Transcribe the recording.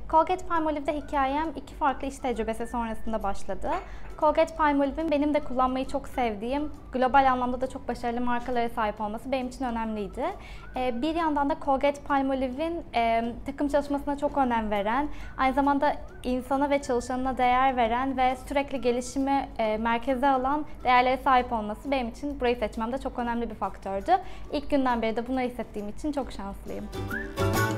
Colgate-Palmolive'de hikayem iki farklı iş tecrübesi sonrasında başladı. Colgate-Palmolive'in benim de kullanmayı çok sevdiğim, global anlamda da çok başarılı markalara sahip olması benim için önemliydi. Bir yandan da Colgate-Palmolive'in takım çalışmasına çok önem veren, aynı zamanda insana ve çalışanına değer veren ve sürekli gelişimi merkeze alan değerlere sahip olması benim için burayı seçmemde çok önemli bir faktördü. İlk günden beri de bunu hissettiğim için çok şanslıyım.